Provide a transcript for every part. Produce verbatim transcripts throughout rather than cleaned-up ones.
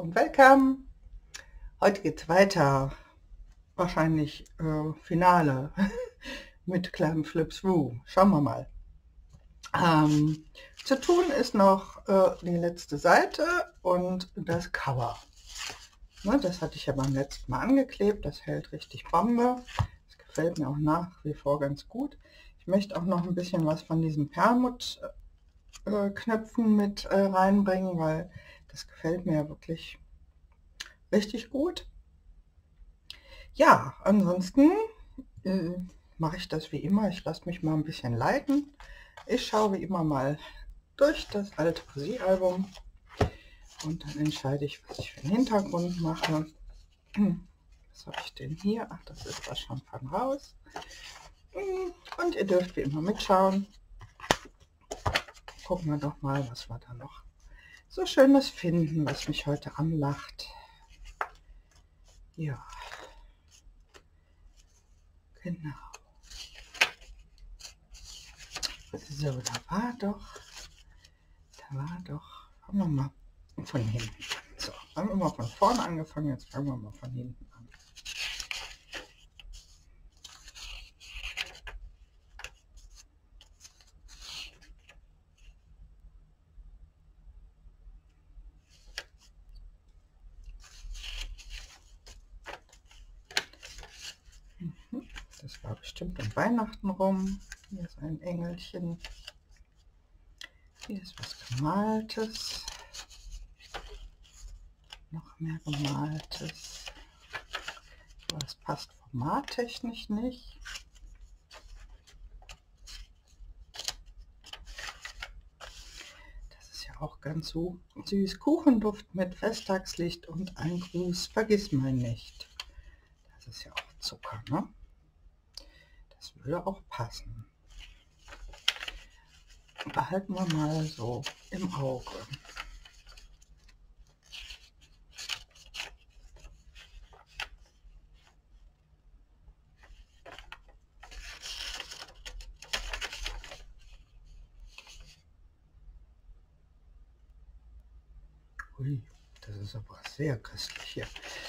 und welcome. Heute geht es weiter, wahrscheinlich äh, Finale mit Clam Flip Through. Schauen wir mal. Ähm, zu tun ist noch äh, die letzte Seite und das Cover. Ne, das hatte ich ja beim letzten Mal angeklebt, das hält richtig Bombe. Das gefällt mir auch nach wie vor ganz gut. Ich möchte auch noch ein bisschen was von diesen Perlmutt-Knöpfen äh, mit äh, reinbringen, weil das gefällt mir wirklich richtig gut. Ja, ansonsten äh, mache ich das wie immer. Ich lasse mich mal ein bisschen leiten. Ich schaue wie immer mal durch das alte Poesiealbum und dann entscheide ich, was ich für den Hintergrund mache. Was habe ich denn hier? Ach, das ist was schon von raus. Und ihr dürft wie immer mitschauen. Gucken wir doch mal, was wir da noch so Schönes finden, was mich heute anlacht. Ja, genau. So, da war doch, da war doch, fangen wir mal von hinten an. So, haben wir mal von vorne angefangen, jetzt fangen wir mal von hinten an. Das war bestimmt um Weihnachten rum. Hier ist ein Engelchen. Hier ist was Gemaltes. Noch mehr Gemaltes. Aber das passt formattechnisch nicht. Das ist ja auch ganz so süß. Kuchenduft mit Festtagslicht und ein Gruß. Vergiss mal nicht. Das ist ja auch Zucker, ne? Das würde auch passen. Behalten wir mal so im Auge. Ui, das ist aber sehr köstlich hier.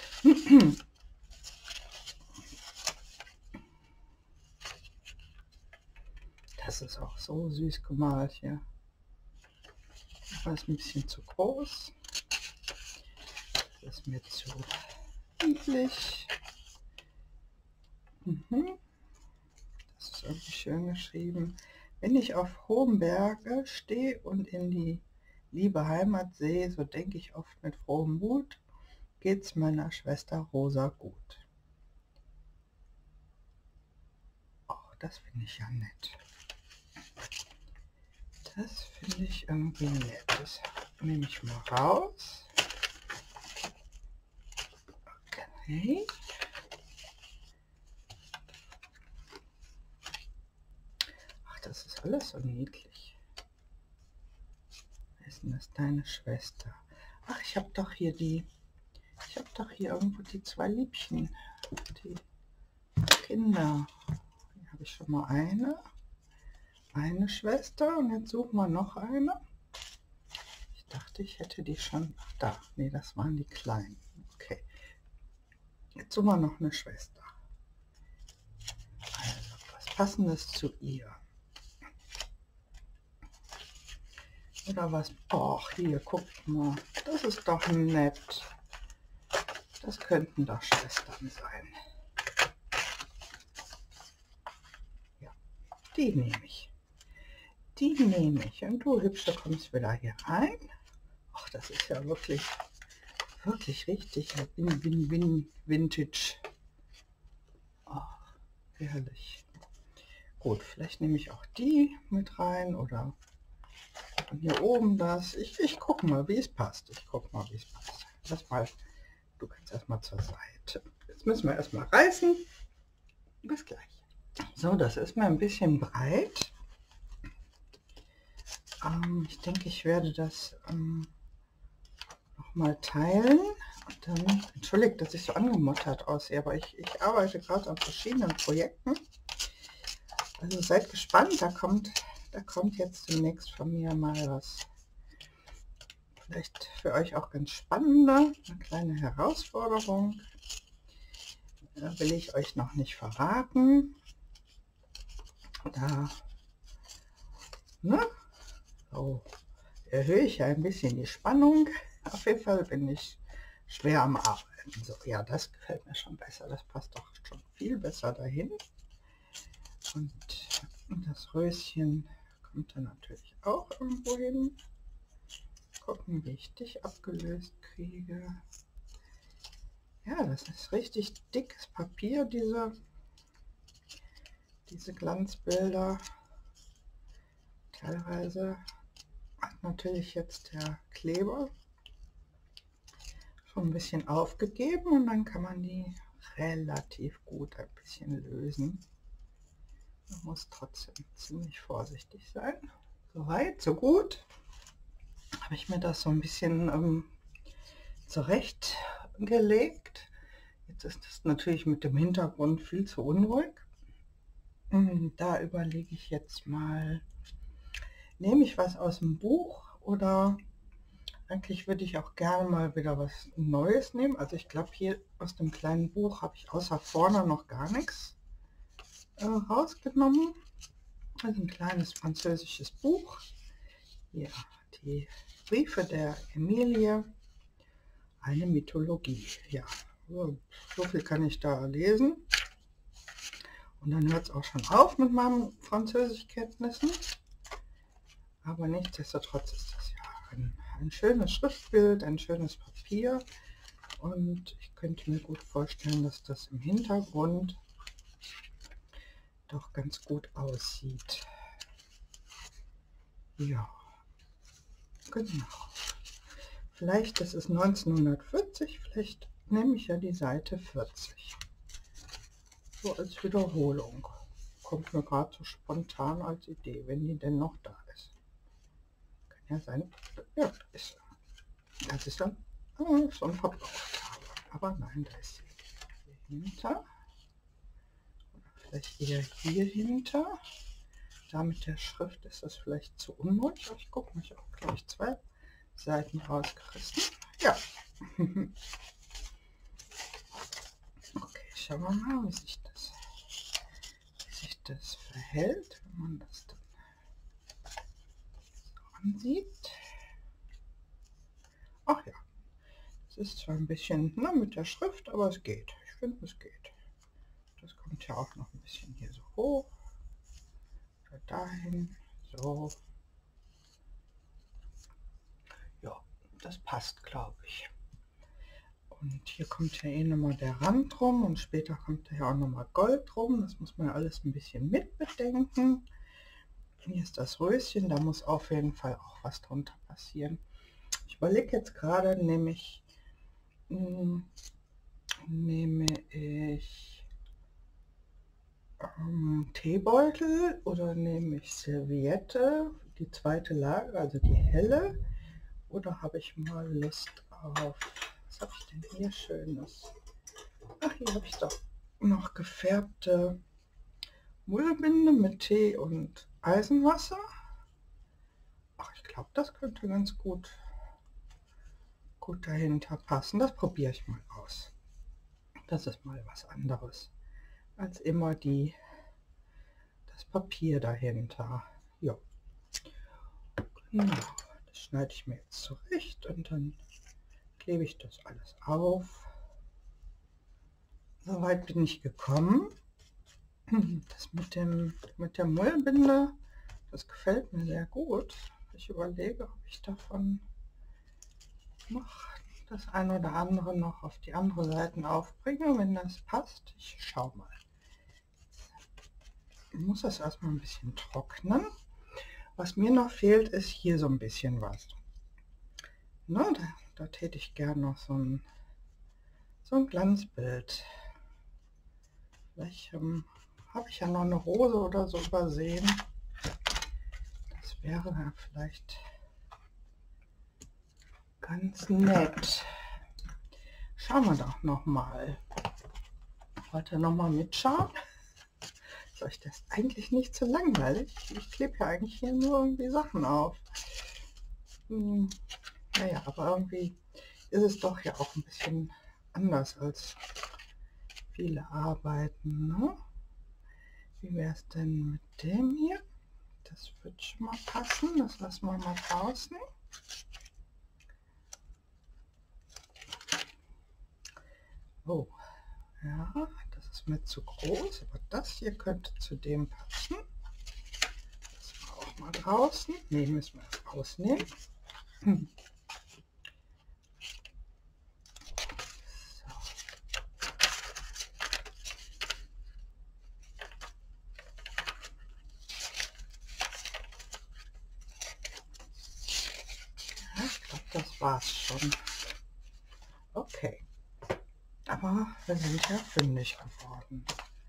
Das ist auch so süß gemalt hier. Das ist ein bisschen zu groß. Das ist mir zu niedlich. Mhm. Das ist irgendwie schön geschrieben. Wenn ich auf hohem Berge stehe und in die liebe Heimat sehe, so denke ich oft mit frohem Mut, geht's meiner Schwester Rosa gut. Oh, das finde ich ja nett. Das finde ich irgendwie nett. Das nehme ich mal raus. Okay. Ach, das ist alles so niedlich. Wer ist denn das? Deine Schwester. Ach, ich habe doch hier die, ich habe doch hier irgendwo die zwei Liebchen, die Kinder. Hier habe ich schon mal eine, eine Schwester und jetzt suchen wir noch eine. Ich dachte, ich hätte die schon, ach da, nee, das waren die Kleinen. Okay, jetzt suchen wir noch eine Schwester. Also, was Passendes zu ihr. Oder was? Och, hier, guckt mal. Das ist doch nett. Das könnten doch Schwestern sein. Ja, die nehme ich. Die nehme ich. Und du Hübsche kommst wieder hier rein. Ach, das ist ja wirklich, wirklich richtig. Win, win, win, Vintage. Ach, herrlich. Gut, vielleicht nehme ich auch die mit rein oder und hier oben das. Ich, ich gucke mal, wie es passt. Ich gucke mal, wie es passt. Lass mal, du kannst erstmal zur Seite. Jetzt müssen wir erstmal reißen. Bis gleich. So, das ist mir ein bisschen breit. Ähm, ich denke, ich werde das ähm, noch mal teilen. Und dann, entschuldigt, dass ich so angemuttert aussehe, aber ich, ich arbeite gerade an verschiedenen Projekten. Also seid gespannt, da kommt, da kommt jetzt demnächst von mir mal was Vielleicht für euch auch ganz spannende, eine kleine Herausforderung. Da will ich euch noch nicht verraten. Da ne? So, erhöhe ich ja ein bisschen die Spannung. Auf jeden Fall bin ich schwer am Arbeiten. So, ja, das gefällt mir schon besser. Das passt doch schon viel besser dahin. Und das Röschen kommt dann natürlich auch irgendwo hin. Gucken, wie ich dich abgelöst kriege. Ja, das ist richtig dickes Papier, diese, diese Glanzbilder. Teilweise hat natürlich jetzt der Kleber schon ein bisschen aufgegeben und dann kann man die relativ gut ein bisschen lösen. Man muss trotzdem ziemlich vorsichtig sein. So weit, so gut. Habe ich mir das so ein bisschen ähm, zurechtgelegt. Jetzt ist es natürlich mit dem Hintergrund viel zu unruhig. Da überlege ich jetzt mal, nehme ich was aus dem Buch oder eigentlich würde ich auch gerne mal wieder was Neues nehmen. Also ich glaube, hier aus dem kleinen Buch habe ich außer vorne noch gar nichts äh, rausgenommen. Also ein kleines französisches Buch. Hier die Briefe der Emilie, eine Mythologie. Ja, so, so viel kann ich da lesen. Und dann hört es auch schon auf mit meinen Französischkenntnissen. Aber nichtsdestotrotz ist das ja ein, ein schönes Schriftbild, ein schönes Papier. Und ich könnte mir gut vorstellen, dass das im Hintergrund doch ganz gut aussieht. Ja, genau. Vielleicht, das ist neunzehnhundertvierzig, vielleicht nehme ich ja die Seite vierzig. So als Wiederholung. Kommt mir gerade so spontan als Idee, wenn die denn noch da ist. Kann ja sein, ja, da ist sie. Das ist dann oh, so ein Verbrauchsfarbe. Aber nein, da ist sie hier hinter. Oder vielleicht eher hier hinter. Da mit der Schrift ist das vielleicht zu unruhig. Aber ich gucke mich auch gleich zwei Seiten rausgerissen. Ja. Okay, schauen wir mal, wie sich das, wie sich das verhält, wenn man das dann so ansieht. Ach ja, es ist zwar ein bisschen na, mit der Schrift, aber es geht. Ich finde, es geht. Das kommt ja auch noch ein bisschen hier so hoch. Oder dahin. So. Ja, das passt, glaube ich. Und hier kommt ja eh nochmal der Rand rum und später kommt ja auch nochmal Gold rum. Das muss man ja alles ein bisschen mit bedenken. Hier ist das Röschen, da muss auf jeden Fall auch was drunter passieren. Ich überlege jetzt gerade, nehme ich, mh, nehme ich ähm, Teebeutel oder nehme ich Serviette, die zweite Lage, also die helle, oder habe ich mal Lust auf, was habe ich denn hier Schönes? Ach, hier habe ich doch noch gefärbte Mullbinde mit Tee und Eisenwasser. Ach, ich glaube, das könnte ganz gut, gut dahinter passen. Das probiere ich mal aus. Das ist mal was anderes als immer die, das Papier dahinter. Ja, genau. Das schneide ich mir jetzt zurecht und dann klebe ich das alles auf. Soweit bin ich gekommen. Das mit dem mit der Mullbinde, das gefällt mir sehr gut. Ich überlege, ob ich davon noch das eine oder andere noch auf die andere Seite aufbringe, wenn das passt. Ich schaue mal. Ich muss das erstmal ein bisschen trocknen. Was mir noch fehlt, ist hier so ein bisschen was. Na, da, da täte ich gern noch so ein, so ein Glanzbild. Vielleicht ähm, habe ich ja noch eine Rose oder so übersehen. Das wäre ja vielleicht ganz nett. Schauen wir doch noch mal. Heute noch mal mitschauen. Ist euch das eigentlich nicht so langweilig? Ich klebe ja eigentlich hier nur irgendwie Sachen auf. Hm. Naja, aber irgendwie ist es doch ja auch ein bisschen anders als viele Arbeiten, ne? Wie wäre es denn mit dem hier? Das wird schon mal passen, das lassen wir mal draußen. Oh, ja, das ist mir zu groß, aber das hier könnte zu dem passen. Das war auch mal draußen. Ne, müssen wir erst rausnehmen. Hm. Ja, ich glaube, das war's schon. Okay. Aber wir sind ja fündig geworden.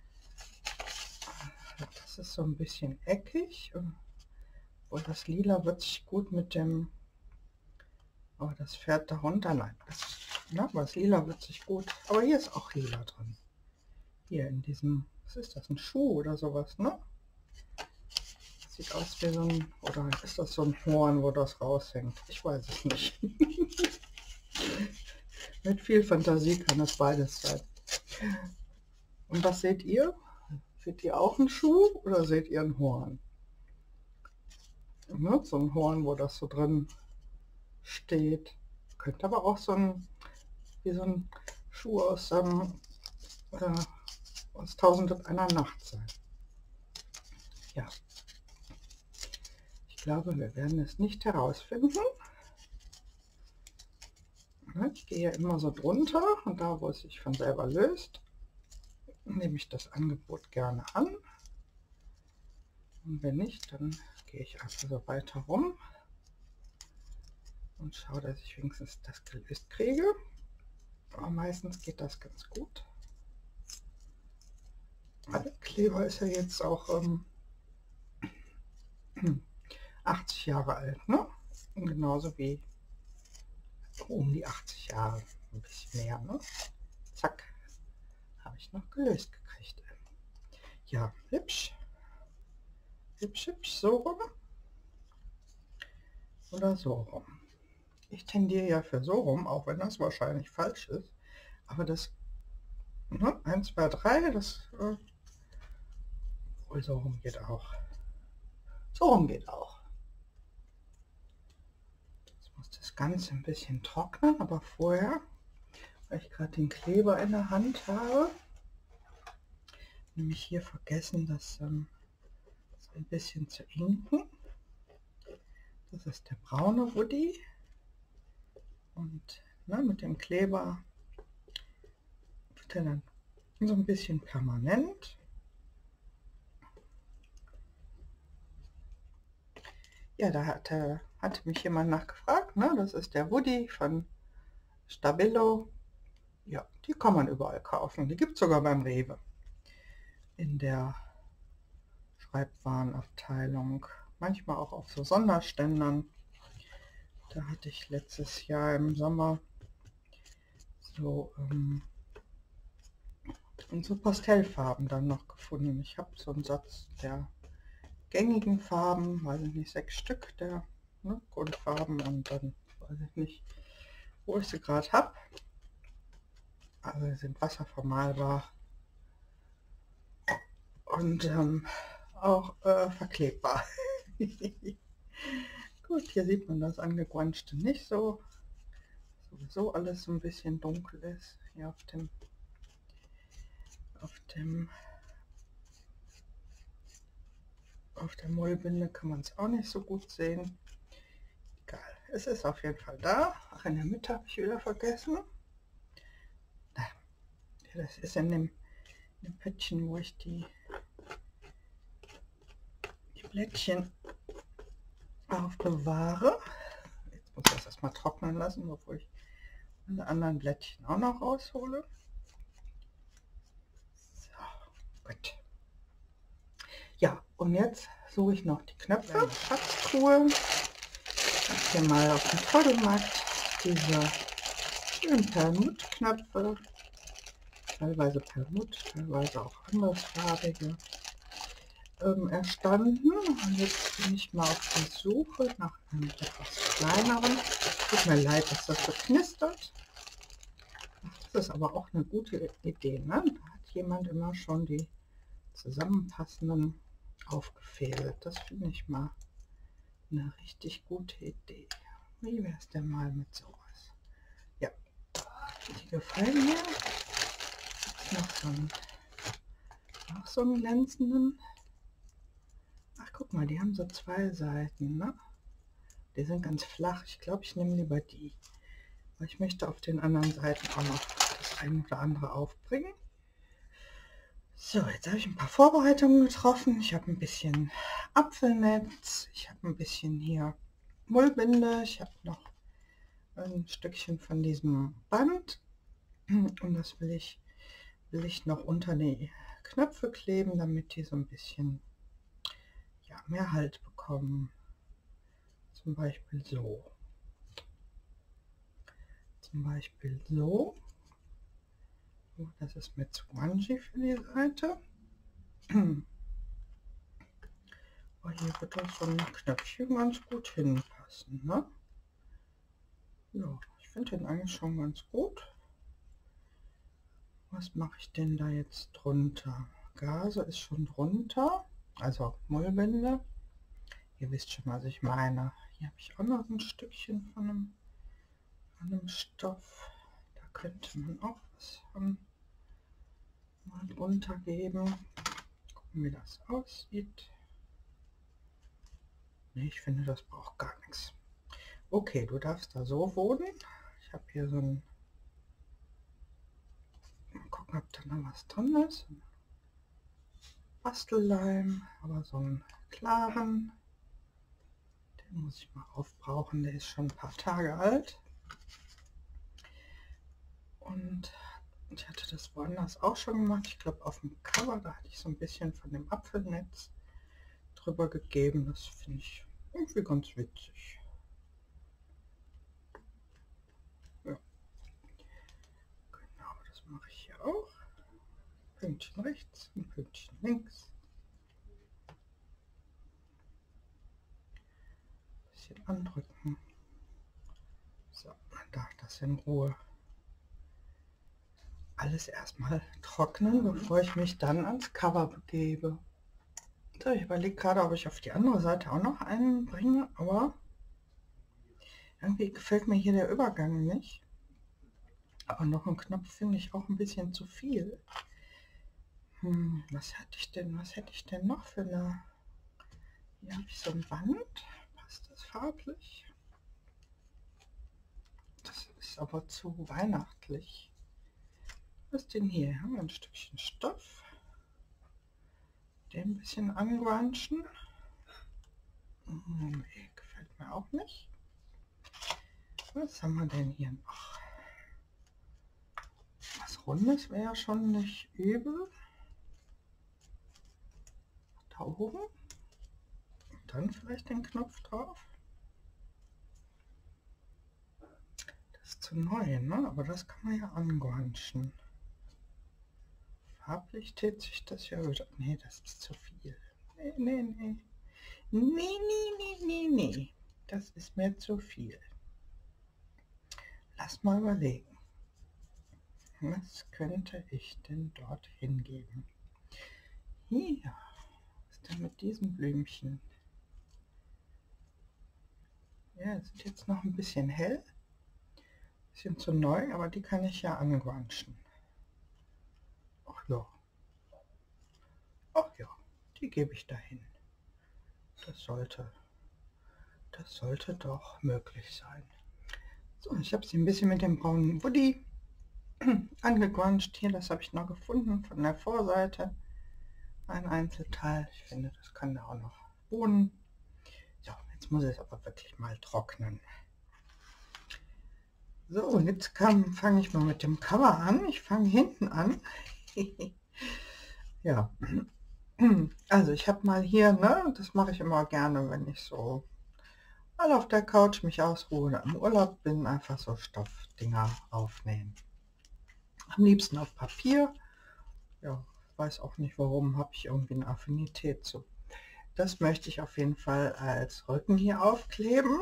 Das ist so ein bisschen eckig. Und das Lila wird sich gut mit dem... Oh, das fährt darunter. Nein, das, na, das Lila wird sich gut. Aber hier ist auch Lila drin. Hier in diesem... Was ist das? Ein Schuh oder sowas, ne? Sieht aus wie so ein... Oder ist das so ein Horn, wo das raushängt? Ich weiß es nicht. Mit viel Fantasie kann es beides sein. Und was seht ihr? Seht ihr auch einen Schuh oder seht ihr ein Horn? Ne? So ein Horn, wo das so drin steht. Könnte aber auch so ein, wie so ein Schuh aus, ähm, äh, aus Tausend und einer Nacht sein. Ja. Ich glaube, wir werden es nicht herausfinden. Ich gehe immer so drunter und da, wo es sich von selber löst, nehme ich das Angebot gerne an. Und wenn nicht, dann gehe ich einfach so weiter rum und schaue, dass ich wenigstens das gelöst kriege. Aber meistens geht das ganz gut. Der Kleber ist ja jetzt auch ähm, achtzig Jahre alt, ne? Und genauso wie um die achtzig Jahre, ein bisschen mehr, ne? Zack, habe ich noch gelöst gekriegt. Ja, hübsch. Hübsch, hübsch, so rum. Oder so rum. Ich tendiere ja für so rum, auch wenn das wahrscheinlich falsch ist. Aber das ne, eins, zwei, drei, das äh, wohl so rum geht auch. So rum geht auch. Jetzt muss das Ganze ein bisschen trocknen, aber vorher, weil ich gerade den Kleber in der Hand habe, nämlich hier vergessen, das ähm, ein bisschen zu inken. Das ist der braune Woody. Und ne, mit dem Kleber wird er dann so ein bisschen permanent. Ja, da hatte, hatte mich jemand nachgefragt. Ne? Das ist der Woody von Stabilo. Ja, die kann man überall kaufen. Die gibt es sogar beim Rewe. In der Schreibwarenabteilung. Manchmal auch auf so Sonderständern. Da hatte ich letztes Jahr im Sommer so, ähm, so Pastellfarben dann noch gefunden. Ich habe so einen Satz der gängigen Farben, weiß ich nicht, sechs Stück der ne, Grundfarben und dann weiß ich nicht, wo ich sie gerade habe. Also sie sind wasservermalbar und ähm, auch äh, verklebbar. Gut, hier sieht man das Angequanschte nicht so. Sowieso alles so ein bisschen dunkel ist. Hier auf dem auf dem auf der Mullbinde kann man es auch nicht so gut sehen. Egal, es ist auf jeden Fall da. Ach, in der Mitte habe ich wieder vergessen. Da. Ja, das ist in dem, in dem Pöttchen, wo ich die, die Blättchen aufbewahre. Jetzt muss ich das erstmal trocknen lassen, bevor ich alle anderen Blättchen auch noch raushole. So, gut. Ja, und jetzt suche ich noch die Knöpfe. Schatztruhe. Ich habe hier mal auf dem Trödelmarkt diese schönen Perlmuttknöpfe. Teilweise Perlmutt, teilweise auch andersfarbige. ähm, erstanden. Und jetzt bin ich mal auf der Suche nach einem etwas kleineren. Tut mir leid, dass das so knistert. Das ist aber auch eine gute Idee, ne? Da hat jemand immer schon die zusammenpassenden aufgefädelt. Das finde ich mal eine richtig gute Idee. Wie wäre es denn mal mit sowas? Ja, die gefallen mir. Jetzt noch so einen, noch so einen glänzenden. Ach, guck mal, die haben so zwei Seiten, ne? Die sind ganz flach. Ich glaube, ich nehme lieber die. Weil ich möchte auf den anderen Seiten auch noch das eine oder andere aufbringen. So, jetzt habe ich ein paar Vorbereitungen getroffen. Ich habe ein bisschen Apfelnetz. Ich habe ein bisschen hier Mullbinde. Ich habe noch ein Stückchen von diesem Band. Und das will ich, will ich noch unter die Knöpfe kleben, damit die so ein bisschen ja, mehr Halt bekommen. Zum Beispiel so. Zum Beispiel so. Oh, das ist mir zu grungy für die Seite. Aber hier wird das so ein Knöpfchen ganz gut hinpassen, ne? Ja, ich finde den eigentlich schon ganz gut. Was mache ich denn da jetzt drunter? Gase ist schon drunter, also Mullbinde. Ihr wisst schon, was ich meine. Hier habe ich auch noch ein Stückchen von einem, von einem Stoff. Da könnte man auch was von mal drunter geben. Gucken, wie das aussieht. Nee, ich finde, das braucht gar nichts. Okay, du darfst da so wohnen. Ich habe hier so ein... Mal gucken, ob da noch was drin ist. Bastelleim, aber so einen klaren. Den muss ich mal aufbrauchen. Der ist schon ein paar Tage alt. Und ich hatte das woanders auch schon gemacht. Ich glaube, auf dem Cover, da hatte ich so ein bisschen von dem Apfelnetz drüber gegeben. Das finde ich irgendwie ganz witzig. Ja. Genau, das mache ich hier auch. Pünktchen rechts, ein Pünktchen links. Ein bisschen andrücken. So, dann darf das in Ruhe alles erstmal trocknen, bevor ich mich dann ans Cover begebe. So, ich überlege gerade, ob ich auf die andere Seite auch noch einen bringe, aber irgendwie gefällt mir hier der Übergang nicht. Aber noch ein Knopf finde ich auch ein bisschen zu viel. Hm, was hätte ich denn, was hätte ich denn noch für eine... Hier habe ich so ein Band. Passt das farblich? Das ist aber zu weihnachtlich. Was ist denn hier? Hier haben wir ein Stückchen Stoff. Den ein bisschen angrunchen. Nee, gefällt mir auch nicht. Was haben wir denn hier noch? Was Rundes wäre ja schon nicht übel. Da oben. Und dann vielleicht den Knopf drauf. Das ist zu neu, ne? Aber das kann man ja angrunchen. Farblich tät sich das ja wieder. Nee, das ist zu viel. Nee, nee, nee. Nee, nee, nee, nee, nee. Das ist mir zu viel. Lass mal überlegen. Was könnte ich denn dort hingeben? Hier. Was ist denn mit diesem Blümchen? Ja, die sind jetzt noch ein bisschen hell. Bisschen zu neu, aber die kann ich ja angrunchen. Ach ja. Ach ja, die gebe ich dahin. Das sollte, das sollte doch möglich sein. So, ich habe sie ein bisschen mit dem braunen Woody angegruncht. Hier, das habe ich noch gefunden von der Vorseite. Ein Einzelteil. Ich finde, das kann da auch noch wohnen. So, jetzt muss es aber wirklich mal trocknen. So, und jetzt fange ich mal mit dem Cover an. Ich fange hinten an. Ja, also ich habe mal hier, ne, das mache ich immer gerne, wenn ich so mal auf der Couch mich ausruhe oder im Urlaub bin, einfach so Stoffdinger aufnehmen. Am liebsten auf Papier. Ja, weiß auch nicht warum, habe ich irgendwie eine Affinität zu Das möchte ich auf jeden Fall als Rücken hier aufkleben.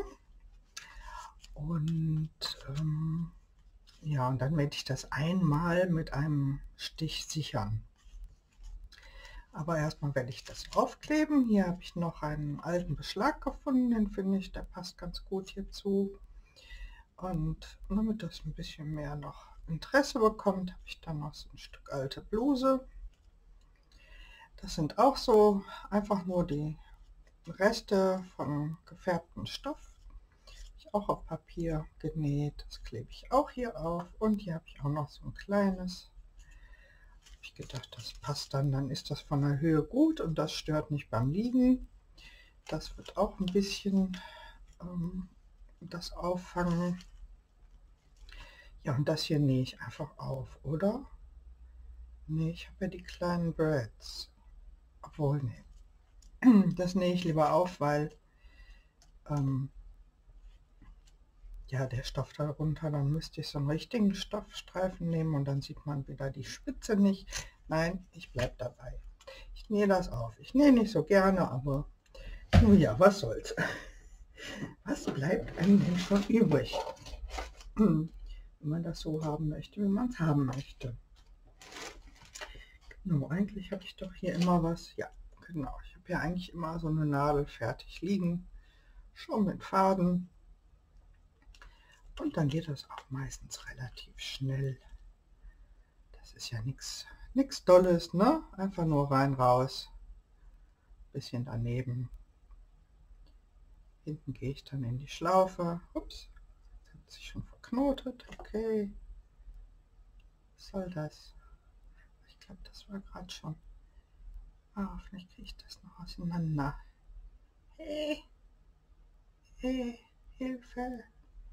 Und ähm, ja, und dann werde ich das einmal mit einem Stich sichern. Aber erstmal werde ich das aufkleben. Hier habe ich noch einen alten Beschlag gefunden, den finde ich, der passt ganz gut hierzu. Und damit das ein bisschen mehr noch Interesse bekommt, habe ich dann noch so ein Stück alte Bluse. Das sind auch so einfach nur die Reste von gefärbtem Stoff. Ich auch auf Papier genäht. Das klebe ich auch hier auf. Und hier habe ich auch noch so ein kleines. Habe ich gedacht, das passt dann. Dann ist das von der Höhe gut und das stört nicht beim Liegen. Das wird auch ein bisschen ähm, das auffangen. Ja, und das hier nähe ich einfach auf, oder? Nee, ich habe ja die kleinen Brads. Obwohl, nee. Das nähe ich lieber auf, weil ähm, ja, der Stoff darunter, dann müsste ich so einen richtigen Stoffstreifen nehmen und dann sieht man wieder die Spitze nicht. Nein, ich bleibe dabei. Ich nähe das auf. Ich nähe nicht so gerne, aber nun ja, was soll's. Was bleibt einem denn schon übrig? Wenn man das so haben möchte, wie man es haben möchte. Genau, eigentlich habe ich doch hier immer was. Ja, genau. Ich habe ja eigentlich immer so eine Nadel fertig liegen. Schon mit Faden. Und dann geht das auch meistens relativ schnell. Das ist ja nichts nichts Dolles, ne? Einfach nur rein, raus. Bisschen daneben. Hinten gehe ich dann in die Schlaufe. Ups, jetzt hat sich schon verknotet. Okay. Was soll das? Ich glaube, das war gerade schon. Ah, vielleicht kriege ich das noch auseinander. Hey, hey, Hilfe.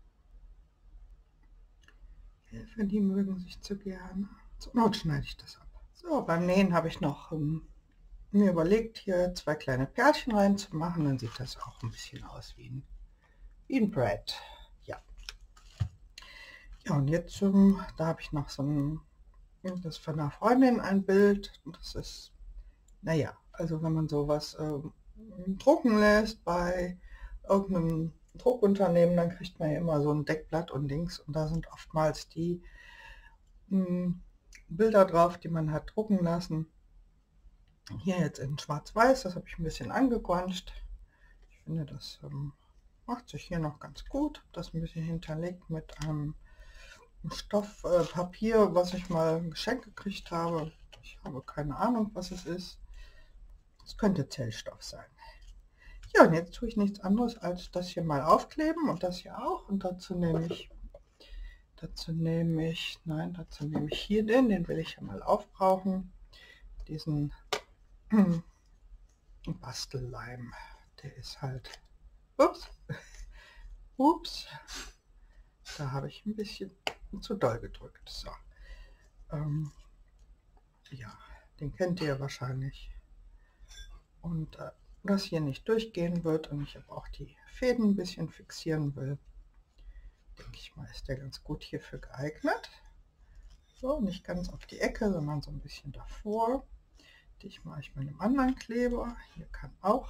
Hilfe, die mögen sich zu gerne. Zur Not schneide ich das ab. So, beim Nähen habe ich noch um, mir überlegt, hier zwei kleine Pärchen reinzumachen. Dann sieht das auch ein bisschen aus wie ein, wie ein Brad. Ja. Ja, und jetzt, um, da habe ich noch so ein, das von einer Freundin ein Bild. Und das ist, naja, also wenn man sowas ähm, drucken lässt bei irgendeinem Druckunternehmen, dann kriegt man ja immer so ein Deckblatt und Dings. Und da sind oftmals die mh, Bilder drauf, die man hat drucken lassen. Hier jetzt in schwarz-weiß, das habe ich ein bisschen angequanscht. Ich finde, das ähm, macht sich hier noch ganz gut. Das ein bisschen hinterlegt mit einem Stoffpapier, äh, was ich mal geschenkt gekriegt habe. Ich habe keine Ahnung, was es ist. Es könnte Zellstoff sein. Ja, und jetzt tue ich nichts anderes, als das hier mal aufkleben und das hier auch. Und dazu nehme ich, dazu nehme ich, nein, dazu nehme ich hier den, den will ich ja mal aufbrauchen. Diesen hm, Bastelleim, der ist halt, ups, ups, da habe ich ein bisschen zu doll gedrückt. So, ähm, ja, den kennt ihr wahrscheinlich. Und äh, das hier nicht durchgehen wird und ich aber auch die Fäden ein bisschen fixieren will, denke ich mal, ist der ganz gut hierfür geeignet. So, nicht ganz auf die Ecke, sondern so ein bisschen davor. Ich mache ich mit einem anderen Kleber. Hier kann auch,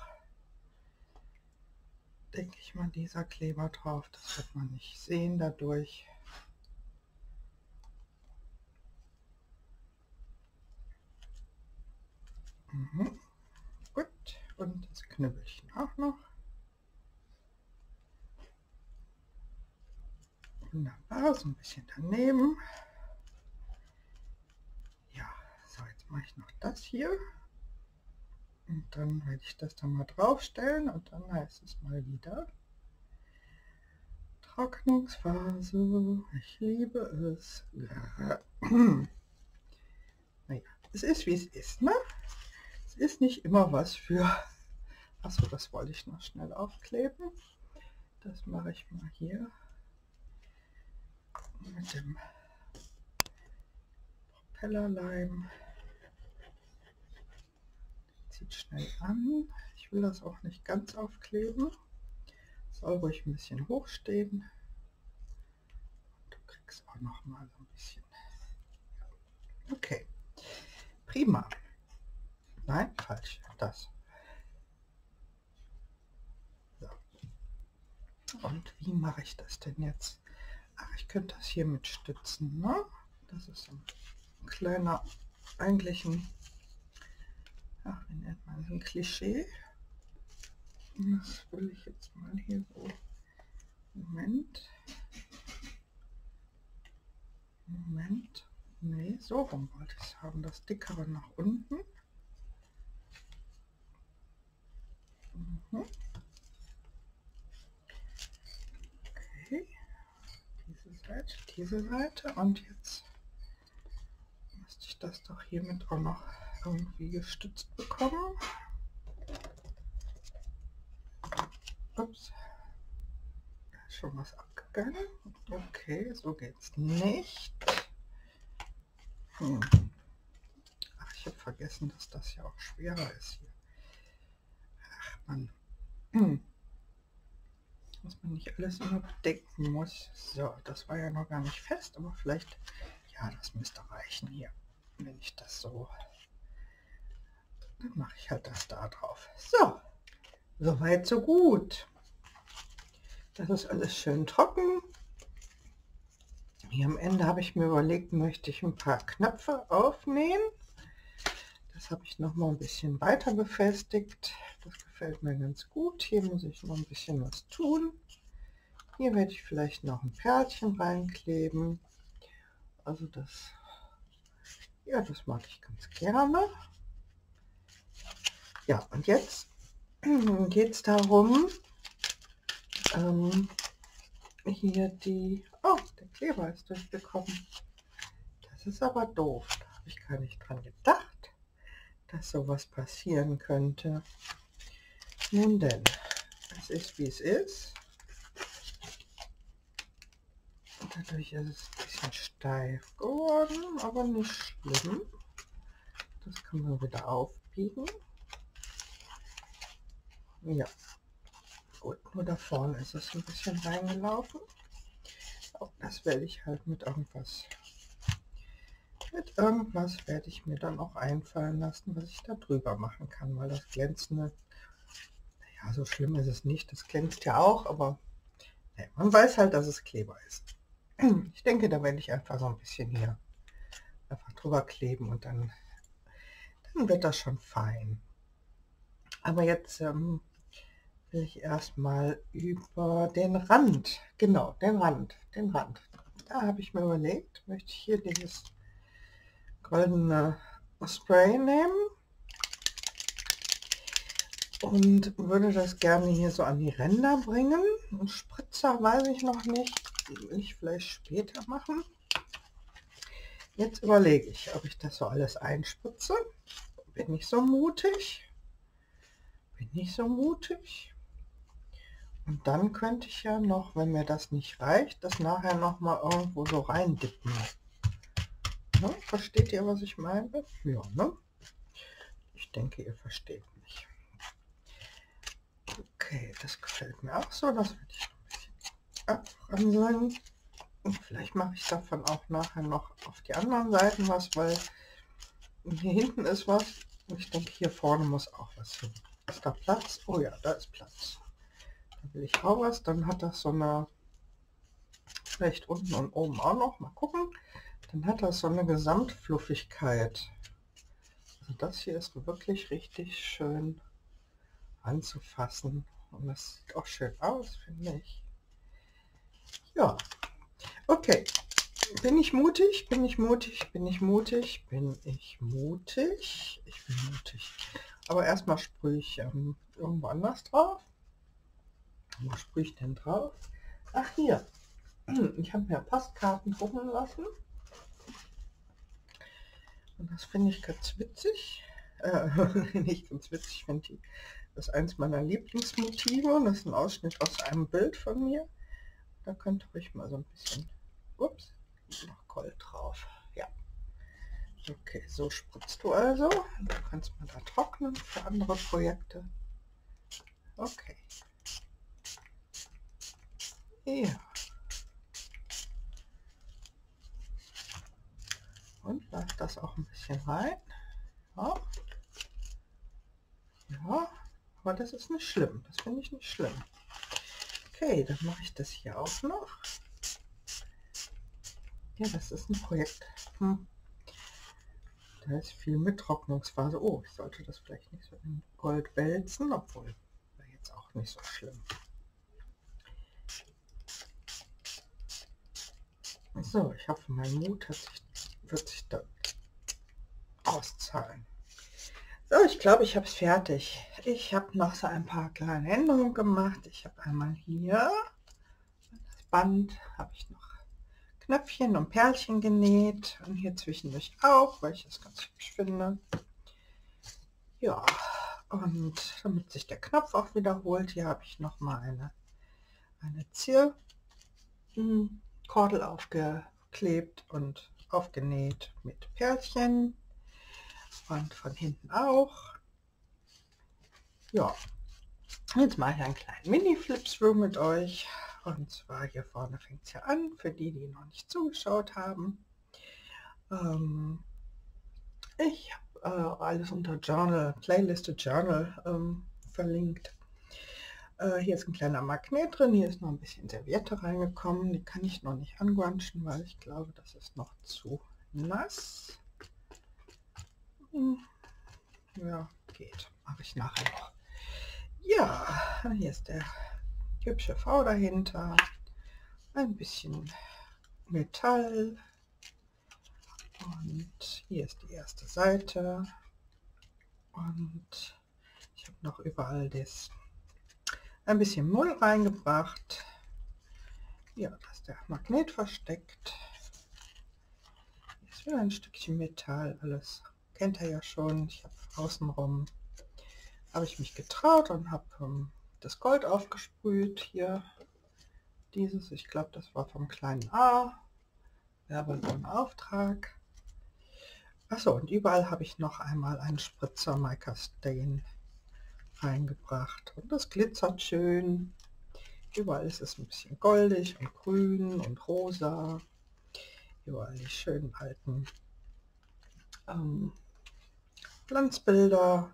denke ich mal, dieser Kleber drauf. Das wird man nicht sehen dadurch. Mhm. Gut, und das Knüppelchen auch noch. Wunderbar, so ein bisschen daneben. Ja, so, jetzt mache ich noch das hier. Und dann werde ich das dann mal draufstellen und dann heißt es mal wieder Trocknungsphase. Ich liebe es. Ja. Naja, es ist wie es ist, ne? Es ist nicht immer was für... Achso, das wollte ich noch schnell aufkleben. Das mache ich mal hier mit dem Propellerleim. Zieht schnell an. Ich will das auch nicht ganz aufkleben. Soll ruhig ein bisschen hoch stehen. Du kriegst auch noch mal so ein bisschen. Okay, prima. Nein, falsch. Das. Und wie mache ich das denn jetzt? Ach, ich könnte das hier mit stützen, ne? Das ist so ein kleiner, eigentlich ein, ach, wie nennt man das, ein Klischee. Und das will ich jetzt mal hier so, Moment, Moment, nee, so rum wollte ich es haben, das dickere nach unten. Mhm. Okay, diese Seite, diese Seite und jetzt müsste ich das doch hiermit auch noch irgendwie gestützt bekommen. Ups, da ist schon was abgegangen. Okay, so geht's nicht. Hm. Ach, ich habe vergessen, dass das ja auch schwerer ist hier. Ach man, hm. Was man nicht alles immer bedenken muss. So, das war ja noch gar nicht fest, aber vielleicht, ja, das müsste reichen hier. Wenn ich das so, dann mache ich halt das da drauf. So, soweit so gut. Das ist alles schön trocken. Hier am Ende habe ich mir überlegt, möchte ich ein paar Knöpfe aufnähen. Das habe ich noch mal ein bisschen weiter befestigt. Das gefällt mir ganz gut. Hier muss ich noch ein bisschen was tun. Hier werde ich vielleicht noch ein Perlchen reinkleben. Also das, ja, das mag ich ganz gerne. Ja, und jetzt geht es darum, ähm, hier die, oh, der Kleber ist durchgekommen. Das ist aber doof. Da habe ich gar nicht dran gedacht, dass sowas passieren könnte. Nun denn, es ist wie es ist. Dadurch ist es ein bisschen steif geworden, aber nicht schlimm. Das kann man wieder aufbiegen. Ja, gut, nur da vorne ist es ein bisschen reingelaufen. Auch das werde ich halt mit irgendwas, mit irgendwas werde ich mir dann auch einfallen lassen, was ich da drüber machen kann, weil das glänzende, ja, so schlimm ist es nicht, das glänzt ja auch, aber ja, man weiß halt, dass es Kleber ist. Ich denke, da werde ich einfach so ein bisschen hier einfach drüber kleben und dann, dann wird das schon fein. Aber jetzt ähm, will ich erstmal über den Rand, genau, den Rand, den Rand. Da habe ich mir überlegt, möchte ich hier dieses goldene Spray nehmen und würde das gerne hier so an die Ränder bringen. Ein Spritzer weiß ich noch nicht, will ich vielleicht später machen. Jetzt überlege ich, ob ich das so alles einspritze. Bin ich so mutig? Bin ich so mutig? Und dann könnte ich ja noch, wenn mir das nicht reicht, das nachher noch mal irgendwo so reindippen. Ne? Versteht ihr, was ich meine? Ja, ne? Ich denke, ihr versteht mich. Okay, das gefällt mir auch so. Das werde ich noch ein bisschen abranseln. Und vielleicht mache ich davon auch nachher noch auf die anderen Seiten was, weil hier hinten ist was. Und ich denke, hier vorne muss auch was hin. Ist da Platz? Oh ja, da ist Platz. Da will ich auch was. Dann hat das so eine, vielleicht unten und oben auch noch. Mal gucken. Dann hat das so eine Gesamtfluffigkeit. Also das hier ist wirklich richtig schön anzufassen. Und das sieht auch schön aus, finde ich. Ja, okay. Bin ich mutig? Bin ich mutig? Bin ich mutig? Bin ich mutig? Ich bin mutig. Aber erstmal sprühe ich ähm, irgendwo anders drauf. Wo sprühe ich denn drauf? Ach, hier. Ich habe mir Postkarten drucken lassen. Und das finde ich ganz witzig. Äh, nicht ganz witzig, finde ich. Das ist eins meiner Lieblingsmotive. Das ist ein Ausschnitt aus einem Bild von mir. Da könnt ihr euch mal so ein bisschen... Ups, noch Gold drauf. Ja. Okay, so spritzt du also. Du kannst mal da trocknen für andere Projekte. Okay. Ja. Und lass das auch ein bisschen rein. Ja. Ja, aber das ist nicht schlimm. Das finde ich nicht schlimm. Okay, dann mache ich das hier auch noch. Ja, das ist ein Projekt. Hm. Da ist viel mit Trocknungsphase. Oh, ich sollte das vielleicht nicht so in Gold wälzen, obwohl wäre jetzt auch nicht so schlimm. So, ich hoffe, mein Mut hat sich, wird sich da auszahlen. So, ich glaube, ich habe es fertig. Ich habe noch so ein paar kleine Änderungen gemacht. Ich habe einmal hier das Band, habe ich noch Knöpfchen und Perlchen genäht und hier zwischendurch auch, weil ich das ganz hübsch finde. Ja, und damit sich der Knopf auch wiederholt, hier habe ich noch mal eine, eine Zierkordel aufgeklebt und aufgenäht mit Perlchen und von hinten auch. Ja, jetzt mache ich einen kleinen Mini-Flip-Through mit euch. Und zwar hier vorne fängt es ja an, für die, die noch nicht zugeschaut haben. Ähm, ich habe äh, alles unter Journal, Playliste Journal ähm, verlinkt. Äh, hier ist ein kleiner Magnet drin, hier ist noch ein bisschen Serviette reingekommen. Die kann ich noch nicht angrunchen, weil ich glaube, das ist noch zu nass. Hm. Ja, geht. Mache ich nachher noch. Ja, hier ist der hübsche V dahinter. Ein bisschen Metall. Und hier ist die erste Seite. Und ich habe noch überall das ein bisschen Mull reingebracht. Ja, da ist der Magnet versteckt. Hier ist wieder ein Stückchen Metall. Alles kennt ihr ja schon. Ich habe außenrum habe ich mich getraut und habe ähm, das Gold aufgesprüht hier. Dieses, ich glaube, das war vom kleinen A. Werbe so ein Auftrag. Achso, und überall habe ich noch einmal einen Spritzer Mica Stain reingebracht. Und das glitzert schön. Überall ist es ein bisschen goldig und grün und rosa. Überall die schönen alten ähm, Glanzbilder.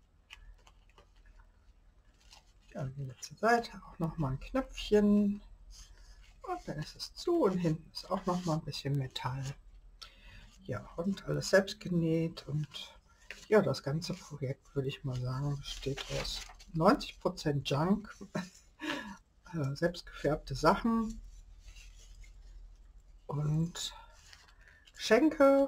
Ja, und die letzte Seite auch noch mal ein Knöpfchen. Und dann ist es zu und hinten ist auch noch mal ein bisschen Metall. Ja, und alles selbst genäht. Und ja, das ganze Projekt, würde ich mal sagen, besteht aus neunzig Prozent Junk, äh, selbst gefärbte Sachen und Geschenke.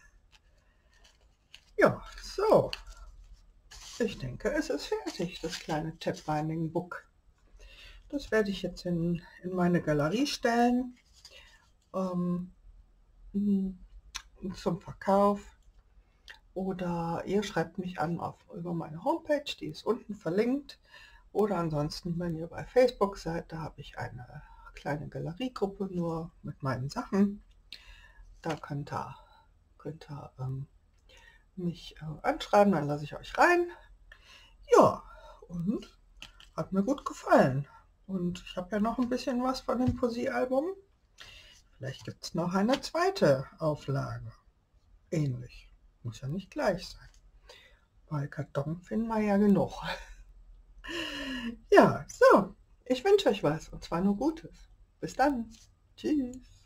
Ja, so. Ich denke, es ist fertig, das kleine Tab Binding Book. Das werde ich jetzt in, in meine Galerie stellen, ähm, zum Verkauf. Oder ihr schreibt mich an auf, über meine Homepage, die ist unten verlinkt. Oder ansonsten, wenn ihr bei Facebook seid, da habe ich eine kleine Galeriegruppe nur mit meinen Sachen. Da könnt ihr, könnt ihr ähm, mich äh, anschreiben, dann lasse ich euch rein. Ja, und hat mir gut gefallen. Und ich habe ja noch ein bisschen was von dem Poesie-Album. Vielleicht gibt es noch eine zweite Auflage. Ähnlich. Muss ja nicht gleich sein. Bei Karton finden wir ja genug. Ja, so. Ich wünsche euch was. Und zwar nur Gutes. Bis dann. Tschüss.